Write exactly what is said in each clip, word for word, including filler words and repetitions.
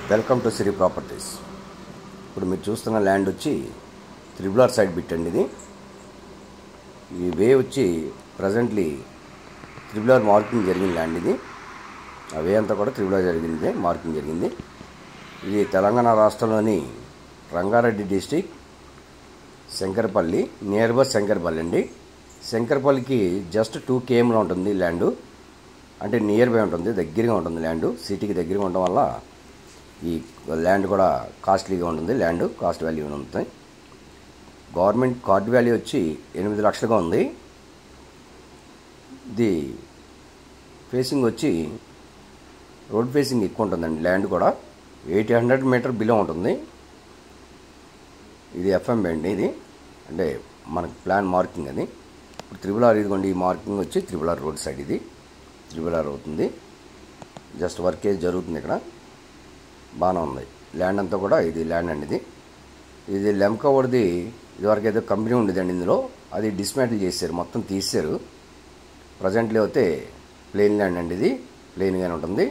Welcome to Siri properties. ఇప్పుడు మీరు చూస్తున్న ల్యాండ్ వచ్చి త్రిబుల్ ఆర్ సైడ్ బిట్ అండి. ఇది ఈ వే వచ్చి ప్రజెంట్లీ త్రిబుల్ ఆర్ మార్కింగ్ జరిగిన ల్యాండ్. ఇది ఆ వే అంతా కూడా త్రిబుల్ ఆర్ జరిగింది, మార్కింగ్ జరిగింది. ఇది తెలంగాణ రాష్ట్రంలోని Rangareddy district Shankarpally, near by Shankarpally అండి. శంకర్పల్లికి జస్ట్ టూ కేఎంలో ఉంటుంది ల్యాండు, అంటే నియర్ బై ఉంటుంది, దగ్గరగా ఉంటుంది ల్యాండు. సిటీకి దగ్గరగా ఉండడం వల్ల ఈ ల్యాండ్ కూడా కాస్ట్లీగా ఉంటుంది. ల్యాండ్ కాస్ట్ వాల్యూ ఉంటుంది. గవర్నమెంట్ కార్డ్ వాల్యూ వచ్చి ఎనిమిది లక్షలుగా ఉంది. ఇది ఫేసింగ్ వచ్చి రోడ్ ఫేసింగ్ ఎక్కువ ఉంటుందండి. ల్యాండ్ కూడా ఎయిట్ హండ్రెడ్ మీటర్ బిలో ఉంటుంది. ఇది ఎఫ్ఎంబి అండి. ఇది అంటే మనకు ప్లాన్ మార్కింగ్ అది. ఇప్పుడు త్రిబుల్ ఆర్ ఇదిగోండి, ఈ మార్కింగ్ వచ్చి త్రిబుల్ ఆర్ రోడ్ సైడ్. ఇది త్రిబుల్ ఆర్ అవుతుంది. జస్ట్ వర్క్ ఏజ్ జరుగుతుంది. ఇక్కడ బాగానే ఉంది ల్యాండ్ అంతా కూడా. ఇది ల్యాండ్ అండి. ఇది ఇది లెమ్కవర్ది ఇదివరకు ఏదో కంపెనీ ఉండేదండి ఇందులో, అది డిస్మాంటిల్ చేశారు, మొత్తం తీసారు. ప్రజెంట్లీ అయితే ప్లెయిన్ ల్యాండ్ అండి. ఇది ప్లెయిన్గానే ఉంటుంది.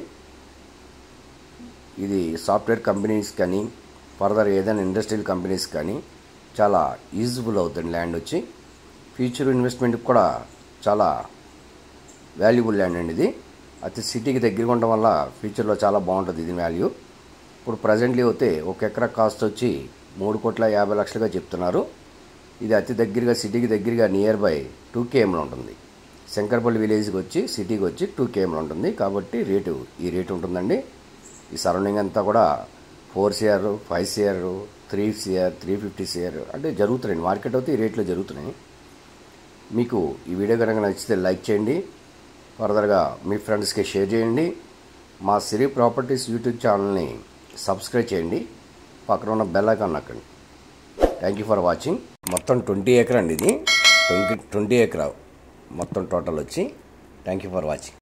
ఇది సాఫ్ట్వేర్ కంపెనీస్ కానీ ఫర్దర్ ఏదైనా ఇండస్ట్రియల్ కంపెనీస్ కానీ చాలా యూజ్ఫుల్ అవుతుంది ల్యాండ్ వచ్చి. ఫ్యూచర్ ఇన్వెస్ట్మెంట్కి కూడా చాలా వాల్యుబుల్ ల్యాండ్ అండి. ఇది అతి సిటీకి దగ్గరగా ఉండడం వల్ల ఫ్యూచర్లో చాలా బాగుంటుంది ఇది వాల్యూ. ఇప్పుడు ప్రజెంట్లీ అయితే ఒక ఎకరా కాస్ట్ వచ్చి మూడు కోట్ల యాభై లక్షలుగా చెప్తున్నారు. ఇది అతి దగ్గరగా సిటీకి దగ్గరగా నియర్ బై టూ కేఎంలో ఉంటుంది. శంకర్పల్లి విలేజ్కి వచ్చి సిటీకి వచ్చి టూ కేఎంలో ఉంటుంది. కాబట్టి రేటు ఈ రేటు ఉంటుందండి. ఈ సరౌండింగ్ అంతా కూడా four CR, five CR, three CR, three fifty CR అంటే జరుగుతున్నాయి. మార్కెట్ అయితే ఈ రేట్లో జరుగుతున్నాయి. మీకు ఈ వీడియో కనుక నచ్చితే లైక్ చేయండి, ఫర్దర్గా మీ ఫ్రెండ్స్కి షేర్ చేయండి. మా సిరి ప్రాపర్టీస్ యూట్యూబ్ ఛానల్ని సబ్స్క్రైబ్ చేయండి, పక్కన ఉన్న బెల్ ఐకాన్ నొక్కండి. Thank you for watching. మొత్తం ట్వంటీ ఏకర్ అండి. ఇది ట్వంటీ ట్వంటీ ఏకర్ మొత్తం టోటల్ వచ్చి. Thank you for watching.